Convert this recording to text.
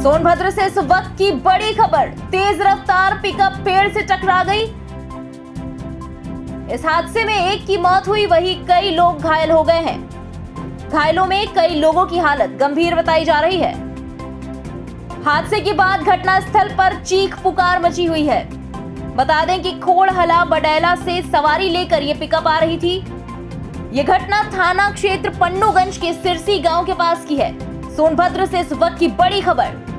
सोनभद्र से इस वक्त की बड़ी खबर, तेज रफ्तार पिकअप पेड़ से टकरा गई। इस हादसे में एक की मौत हुई, वहीं कई लोग घायल हो गए हैं। घायलों में कई लोगों की हालत गंभीर बताई जा रही है। हादसे के बाद घटनास्थल पर चीख पुकार मची हुई है। बता दें कि खोड़हला बडैला से सवारी लेकर ये पिकअप आ रही थी। ये घटना थाना क्षेत्र पन्नूगंज के सिरसी गांव के पास की है। सोनभद्र से इस वक्त की बड़ी खबर।